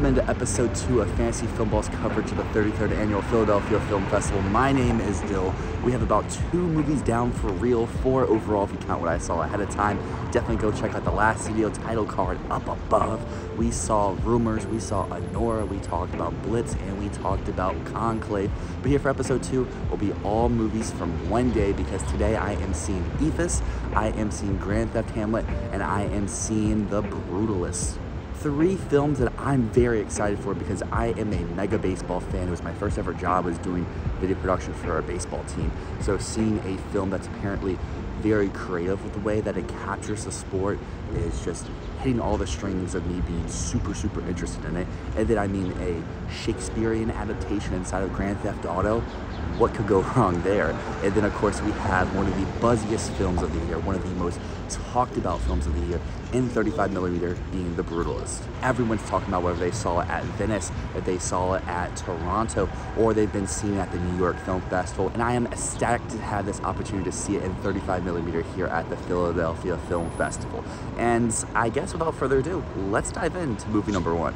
into episode 2 of Fantasy Filmball's coverage of the 33rd Annual Philadelphia Film Festival. My name is Dill. We have about 2 movies down for real, 4 overall if you count what I saw ahead of time. Definitely go check out the last video title card up above. We saw Rumors, we saw Anora, we talked about Blitz, and we talked about Conclave. But here for episode 2 will be all movies from one day, because today I am seeing Ephes, I am seeing Grand Theft Hamlet, and I am seeing The Brutalist. 3 films that I'm very excited for because I am a mega baseball fan. It was my first ever job, was doing video production for our baseball team. So seeing a film that's apparently very creative with the way that it captures the sport is just hitting all the strings of me being super interested in it. And then I mean a Shakespearean adaptation inside of Grand Theft Auto. What could go wrong there? And then of course we have one of the buzziest films of the year, one of the most talked about films of the year in 35mm, being The Brutalist. Everyone's talking about whether they saw it at Venice, if they saw it at Toronto, or they've been seeing it at the New York Film Festival. And I am ecstatic to have this opportunity to see it in 35mm here at the Philadelphia Film Festival. And I guess without further ado, let's dive into movie number 1.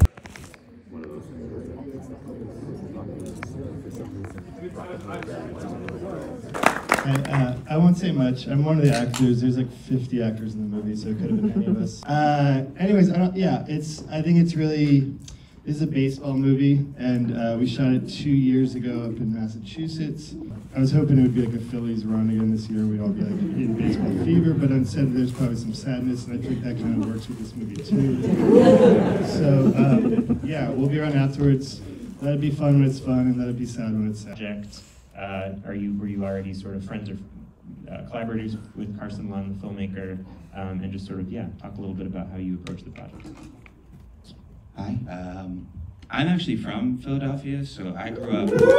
I won't say much. I'm one of the actors. There's like 50 actors in the movie, so it could have been any of us. Anyways, I think it's really, this is a baseball movie, and we shot it 2 years ago up in Massachusetts. I was hoping it would be like a Phillies run again this year. We'd all be like in baseball fever, but instead there's probably some sadness, and I think that kind of works with this movie too. So yeah, we'll be around afterwards. Let it be fun when it's fun, and let it be sad when it's sad. Were you already sort of friends or collaborators with Carson Lund, the filmmaker, and just sort of, talk a little bit about how you approach the project? Hi, I'm actually from Philadelphia, so I grew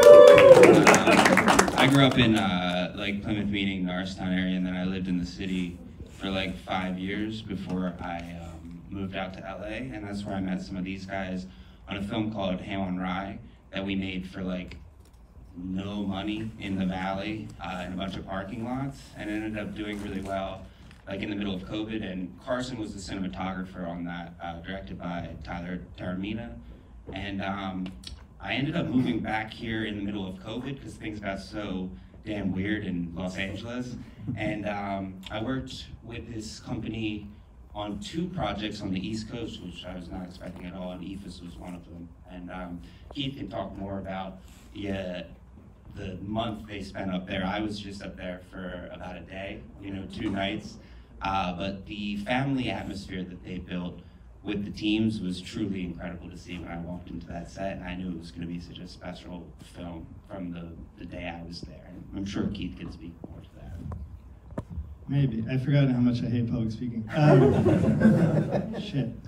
up in like Plymouth Meeting, Norristown area, and then I lived in the city for like 5 years before I moved out to LA, and that's where I met some of these guys on a film called Ham on Rye that we made for like no money in the valley in a bunch of parking lots, and it ended up doing really well like in the middle of COVID. And Carson was the cinematographer on that, directed by Tyler Taormina. And I ended up moving back here in the middle of COVID because things got so damn weird in Los Angeles. And I worked with this company on 2 projects on the East Coast, which I was not expecting at all, and Ephes was one of them. And Keith can talk more about the month they spent up there. I was just up there for about a day, 2 nights. But the family atmosphere that they built with the teams was truly incredible to see when I walked into that set, and I knew it was going to be such a special film from the day I was there. And I'm sure Keith can speak more to that. Maybe. I've forgotten how much I hate public speaking. Shit.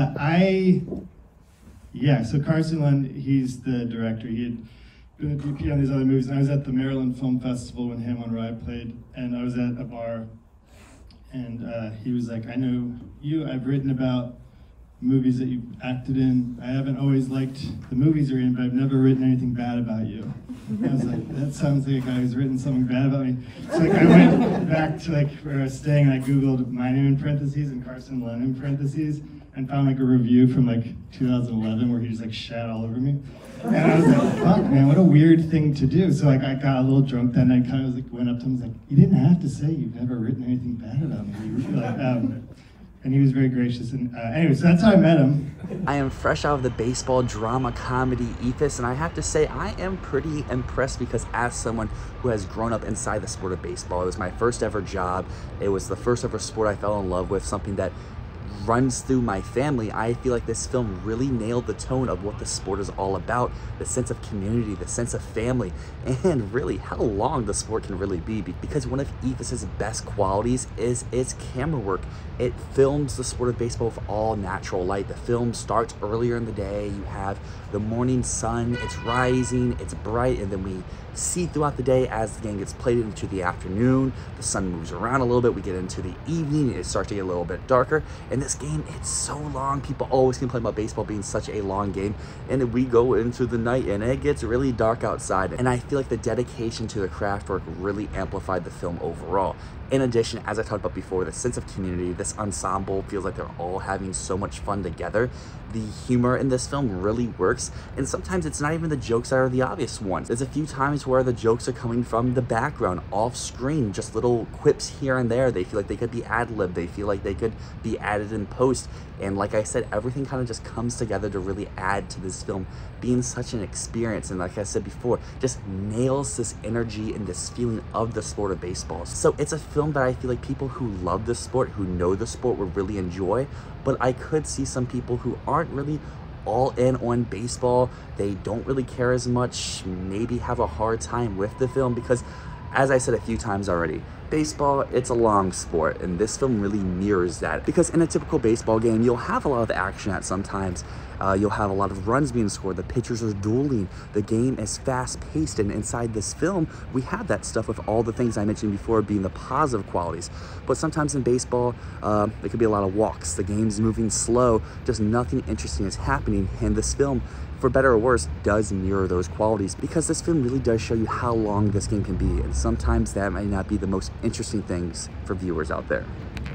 So Carson Lund, he's the director. He had been a DP on these other movies, and I was at the Maryland Film Festival when Ham on Rye played, and I was at a bar, and he was like, I know you, I've written about movies that you've acted in. I haven't always liked the movies you're in, but I've never written anything bad about you. I was like, that sounds like a guy who's written something bad about me. So like, I went back to like where I was staying, and I Googled my name in parentheses and Carson Lund in parentheses, and found like a review from like 2011 where he just like shat all over me. And I was like, fuck man, what a weird thing to do. So like I got a little drunk that night, kind of like went up to him and was like, you didn't have to say you've never written anything bad about me. And he was very gracious. And anyway, so that's how I met him. I am fresh out of the baseball drama comedy Ephes, and I have to say I am pretty impressed because as someone who has grown up inside the sport of baseball, it was my first ever job. It was the first ever sport I fell in love with, something that runs through my family. I feel like this film really nailed the tone of what the sport is all about, the sense of community, the sense of family, and really how long the sport can really be, because one of Ephes' best qualities is its camera work. It films the sport of baseball with all natural light. The film starts earlier in the day. You have the morning sun, it's rising, it's bright, and then we see throughout the day as the game gets played into the afternoon, the sun moves around a little bit, we get into the evening, it starts to get a little bit darker, and this game, it's so long. People always complain about baseball being such a long game, and we go into the night and it gets really dark outside. And I feel like the dedication to the craft work really amplified the film overall. In addition, as I talked about before, the sense of community, this ensemble feels like they're all having so much fun together. The humor in this film really works, and sometimes it's not even the jokes that are the obvious ones. There's a few times where the jokes are coming from the background, off screen, just little quips here and there. They feel like they could be ad-libbed, they feel like they could be added in post, and like I said, everything kind of just comes together to really add to this film being such an experience. And like I said before, just nails this energy and this feeling of the sport of baseball. So it's a film that I feel like people who love the sport, who know the sport, would really enjoy. But I could see some people who aren't really all in on baseball, they don't really care as much, maybe have a hard time with the film, because as I said a few times already, baseball, it's a long sport, and this film really mirrors that. Because in a typical baseball game, you'll have a lot of action at some times. You'll have a lot of runs being scored, the pitchers are dueling, the game is fast-paced, and inside this film, we have that stuff with all the things I mentioned before being the positive qualities. But sometimes in baseball, there could be a lot of walks, the game's moving slow, just nothing interesting is happening, and this film, for better or worse, does mirror those qualities, because this film really does show you how long this game can be, and sometimes that might not be the most interesting things for viewers out there.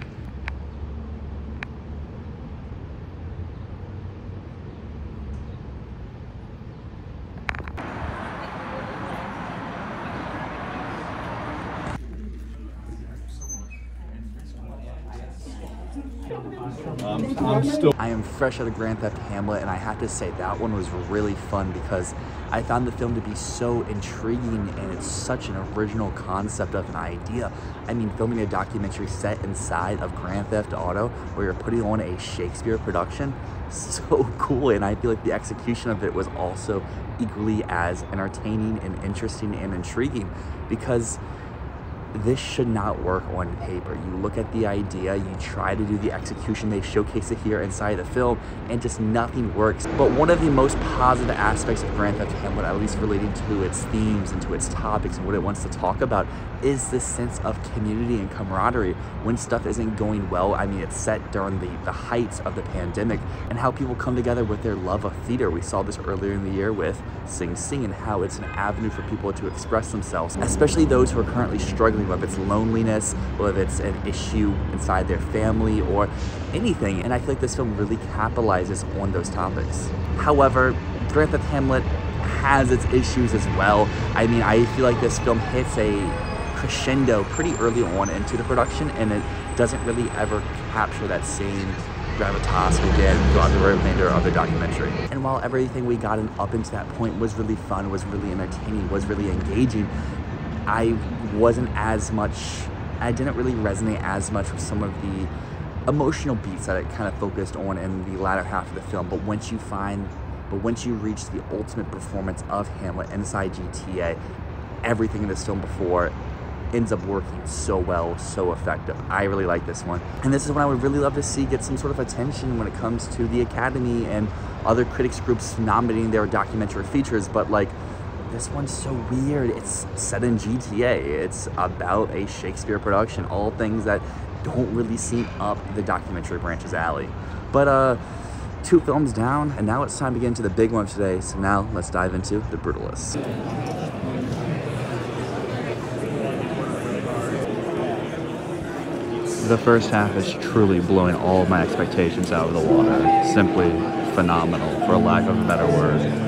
I am fresh out of Grand Theft Hamlet, and I have to say that one was really fun because I found the film to be so intriguing, and it's such an original concept of an idea. I mean, filming a documentary set inside of Grand Theft Auto where you're putting on a Shakespeare production, so cool. And I feel like the execution of it was also equally as entertaining and interesting and intriguing, because this should not work on paper. You look at the idea, you try to do the execution, they showcase it here inside the film, and just nothing works. But one of the most positive aspects of Grand Theft Hamlet, at least relating to its themes and to its topics and what it wants to talk about, is this sense of community and camaraderie when stuff isn't going well. I mean, it's set during the heights of the pandemic, and how people come together with their love of theater. We saw this earlier in the year with Sing Sing, and how it's an avenue for people to express themselves, especially those who are currently struggling, whether it's loneliness, whether it's an issue inside their family or anything. And I feel like this film really capitalizes on those topics. However, Grand Theft Hamlet has its issues as well. I mean, I feel like this film hits a crescendo pretty early on into the production, and it doesn't really ever capture that same gravitas again throughout the remainder of the documentary. And while everything we got up into that point was really fun, was really entertaining, was really engaging, I didn't really resonate as much with some of the emotional beats that it kind of focused on in the latter half of the film. But once you reach the ultimate performance of Hamlet inside GTA, everything in this film before ends up working so well, so effective. I really like this one. And this is one I would really love to see get some sort of attention when it comes to the Academy and other critics groups nominating their documentary features. But like, this one's so weird. It's set in GTA. It's about a Shakespeare production, all things that don't really seem up the documentary branch's alley. But 2 films down, and now it's time to get into the big one today. So now let's dive into The Brutalist. The first half is truly blowing all of my expectations out of the water. Simply phenomenal, for lack of a better word.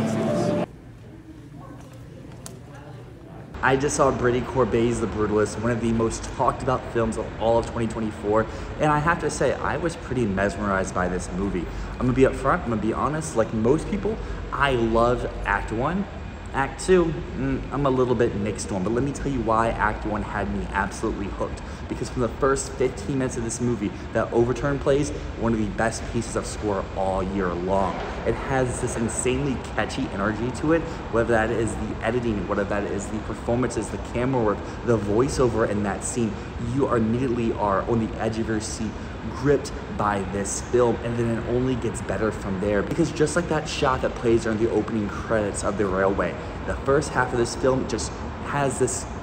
I just saw Brittany Corbet's The Brutalist, one of the most talked about films of all of 2024, and I have to say, I was pretty mesmerized by this movie. I'm gonna be upfront, I'm gonna be honest, like most people, I loved Act 1. Act 2, I'm a little bit mixed on, but let me tell you why Act 1 had me absolutely hooked. Because from the first 15 minutes of this movie, that overturn plays one of the best pieces of score all year long. It has this insanely catchy energy to it, whether that is the editing, whether that is the performances, the camera work, the voiceover in that scene. You immediately are on the edge of your seat, gripped by this film, and then it only gets better from there. Because just like that shot that plays during the opening credits of The Railway, the first half of this film just has this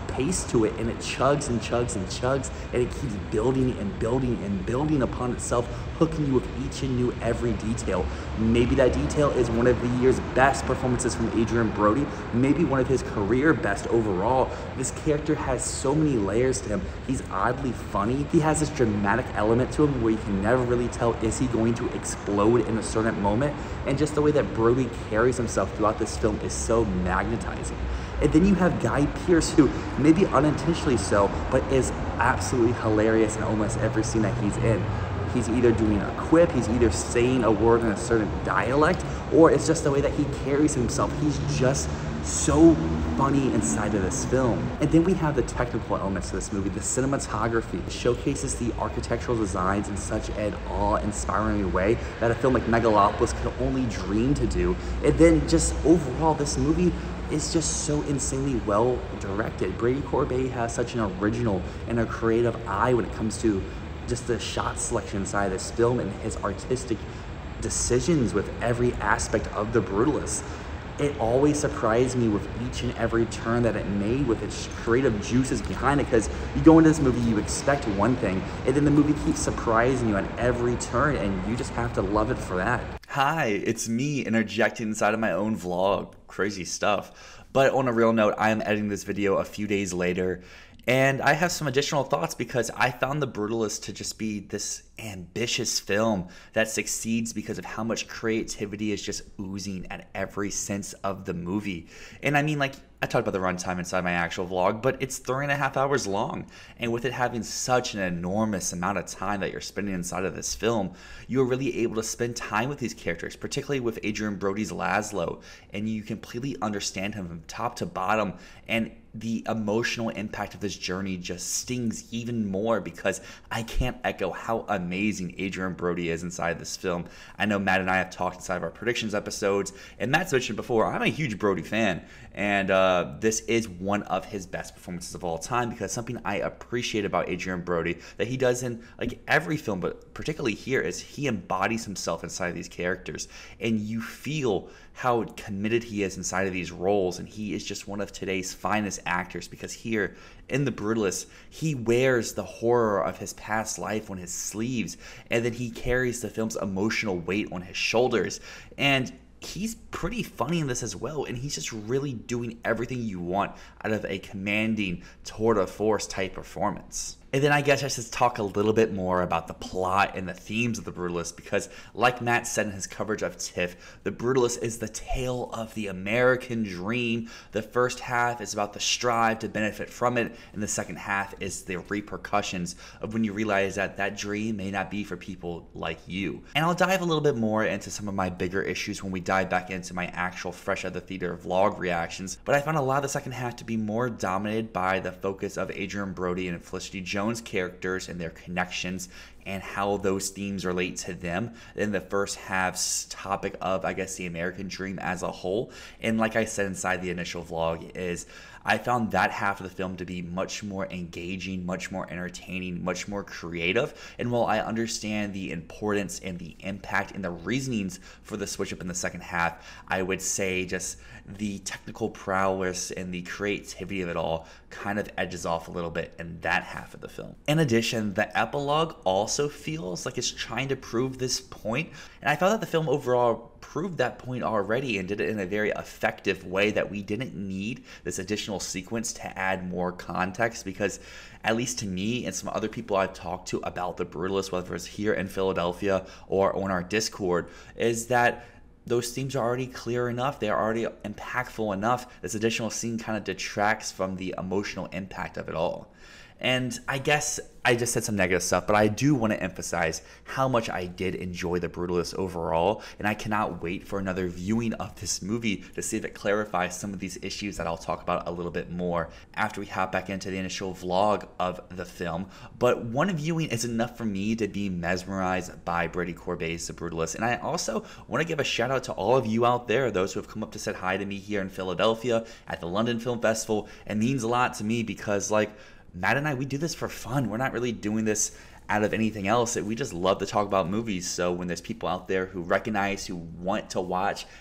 pace to it, and it chugs and chugs and chugs, and it keeps building and building and building upon itself, hooking you with each and new every detail. Maybe that detail is one of the year's best performances from Adrien Brody, maybe one of his career best overall. This character has so many layers to him. He's oddly funny. He has this dramatic element to him where you can never really tell, is he going to explode in a certain moment? And just the way that Brody carries himself throughout this film is so magnetizing. And then you have Guy Pearce, who maybe unintentionally so, but is absolutely hilarious in almost every scene that he's in. He's either doing a quip, he's either saying a word in a certain dialect, or it's just the way that he carries himself. He's just so funny inside of this film. And then we have the technical elements of this movie. The cinematography showcases the architectural designs in such an awe-inspiring way that a film like Megalopolis could only dream to do. And then just overall, this movie is just so insanely well directed. Brady Corbet has such an original and a creative eye when it comes to just the shot selection inside of this film and his artistic decisions with every aspect of The Brutalist. It always surprised me with each and every turn that it made with its creative juices behind it, because you go into this movie, you expect one thing, and then the movie keeps surprising you on every turn, and you just have to love it for that. Hi, it's me interjecting inside of my own vlog. Crazy stuff. But on a real note, I am editing this video a few days later, and I have some additional thoughts because I found The Brutalist to just be this ambitious film that succeeds because of how much creativity is just oozing at every sense of the movie. And I mean, like, I talked about the runtime inside my actual vlog, but it's 3.5 hours long. And with it having such an enormous amount of time that you're spending inside of this film, you're really able to spend time with these characters, particularly with Adrien Brody's Laszlo, and you completely understand him from top to bottom. And the emotional impact of this journey just stings even more because I can't echo how amazing Adrien Brody is inside this film. I know Matt and I have talked inside of our predictions episodes, and Matt's mentioned before, I'm a huge Brody fan, and this is one of his best performances of all time because something I appreciate about Adrien Brody that he does in like every film, but particularly here, is he embodies himself inside of these characters, and you feel how committed he is inside of these roles, and he is just one of today's finest actors because here in The Brutalist, he wears the horror of his past life on his sleeves, and then he carries the film's emotional weight on his shoulders, and he's pretty funny in this as well, and he's just really doing everything you want out of a commanding tour de force type performance. And then I guess I should talk a little bit more about the plot and the themes of The Brutalist because, like Matt said in his coverage of TIFF, The Brutalist is the tale of the American dream. The first half is about the strive to benefit from it, and the second half is the repercussions of when you realize that that dream may not be for people like you. And I'll dive a little bit more into some of my bigger issues when we dive back into my actual Fresh Out of the Theater vlog reactions, but I found a lot of the second half to be more dominated by the focus of Adrien Brody and Felicity Jones characters and their connections and how those themes relate to them than the first half's topic of, I guess, the American dream as a whole. And like I said inside the initial vlog, is I found that half of the film to be much more engaging, much more entertaining, much more creative. And while I understand the importance and the impact and the reasonings for the switch up in the second half, I would say just the technical prowess and the creativity of it all kind of edges off a little bit in that half of the film. In addition, the epilogue also feels like it's trying to prove this point, and I thought that the film overall proved that point already and did it in a very effective way that we didn't need this additional sequence to add more context because, at least to me and some other people I've talked to about The Brutalist, whether it's here in Philadelphia or on our Discord, is that those themes are already clear enough, they're already impactful enough. This additional scene kind of detracts from the emotional impact of it all. And I guess I just said some negative stuff, but I do want to emphasize how much I did enjoy The Brutalist overall, and I cannot wait for another viewing of this movie to see if it clarifies some of these issues that I'll talk about a little bit more after we hop back into the initial vlog of the film. But one viewing is enough for me to be mesmerized by Brady Corbet's The Brutalist, and I also want to give a shout out to all of you out there, those who have come up to say hi to me here in Philadelphia at the London Film Festival. It means a lot to me because, like, Matt and I, we do this for fun. We're not really doing this out of anything else. We just love to talk about movies. So when there's people out there who recognize, who want to watch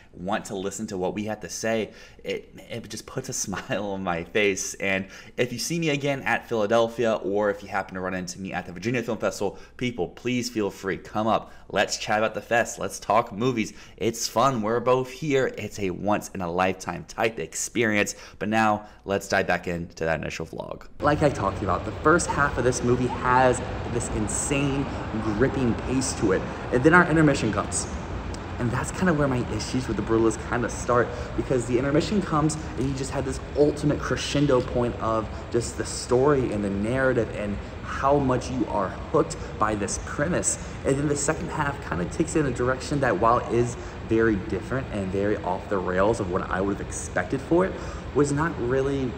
want to listen to what we had to say, it just puts a smile on my face. And if you see me again at Philadelphia, or if you happen to run into me at the Virginia Film Festival, people, please feel free, come up, let's chat about the fest, let's talk movies. It's fun, we're both here. It's a once in a lifetime type experience. But now let's dive back into that initial vlog. Like I talked about, the first half of this movie has this insane gripping pace to it, and then our intermission comes. And that's kind of where my issues with The Brutalist kind of start, because the intermission comes and you just have this ultimate crescendo point of just the story and the narrative and how much you are hooked by this premise. And then the second half kind of takes it in a direction that, while it is very different and very off the rails of what I would have expected for it, was not really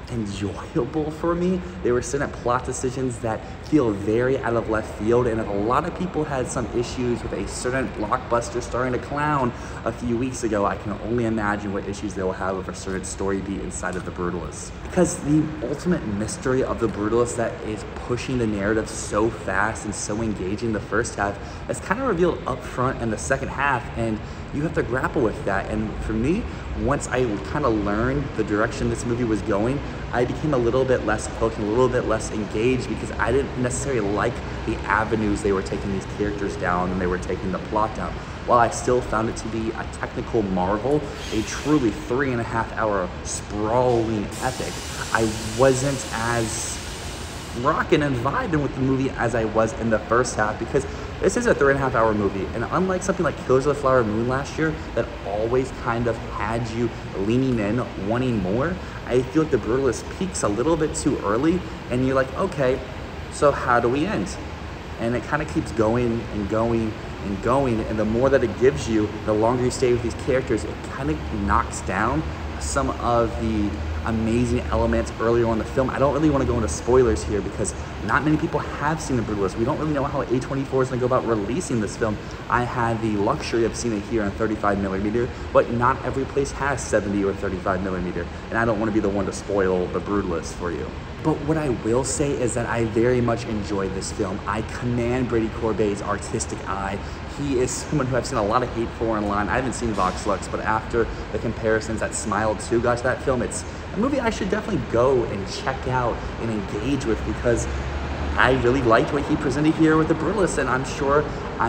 enjoyable for me. There were certain plot decisions that feel very out of left field, and if a lot of people had some issues with a certain blockbuster starring a clown a few weeks ago, I can only imagine what issues they will have with a certain story beat inside of The Brutalist. Because the ultimate mystery of The Brutalist that is pushing the narrative so fast and so engaging the first half is kind of revealed up front in the second half, and you have to grapple with that. And for me, once I kind of learned the direction this movie was going, I became a little bit less hooked and a little bit less engaged, because I didn't necessarily like the avenues they were taking these characters down and they were taking the plot down. While I still found it to be a technical marvel, a truly 3.5 hour sprawling epic, I wasn't as rocking and vibing with the movie as I was in the first half, because this is a 3.5 hour movie, and unlike something like Killers of the Flower Moon last year that always kind of had you leaning in, wanting more, I feel like The Brutalist peaks a little bit too early, and you're like, okay, so how do we end? And it kind of keeps going and going and going, and the more that it gives you, the longer you stay with these characters, it kind of knocks down some of the amazing elements earlier on in the film. I don't really want to go into spoilers here, because not many people have seen The Brutalist. We don't really know how A24 is going to go about releasing this film. I had the luxury of seeing it here on 35mm, but not every place has 70 or 35mm, and I don't want to be the one to spoil The Brutalist for you. But what I will say is that I very much enjoyed this film. I commend Brady Corbet's artistic eye. He is someone who I've seen a lot of hate for online. I haven't seen Vox Lux, but after the comparisons that Smile 2 got to that film, it's a movie I should definitely go and check out and engage with, because I really liked what he presented here with The Brutalist, and I'm sure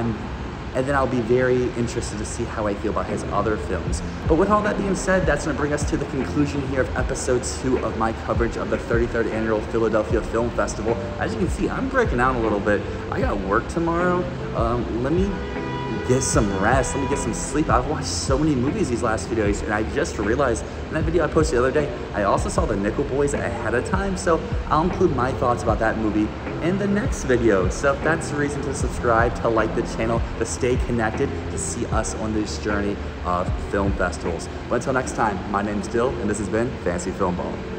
and then I'll be very interested to see how I feel about his other films. But with all that being said, that's going to bring us to the conclusion here of episode 2 of my coverage of the 33rd Annual Philadelphia Film Festival. As you can see, I'm breaking out a little bit. I got work tomorrow. Let me get some rest, let me get some sleep. I've watched so many movies these last few days, and I just realized in that video I posted the other day, I also saw The Nickel Boys ahead of time, so I'll include my thoughts about that movie in the next video. So that's the reason to subscribe, to like the channel, to stay connected, to see us on this journey of film festivals. But until next time, my name's Dill, and this has been Fancy Film Ball.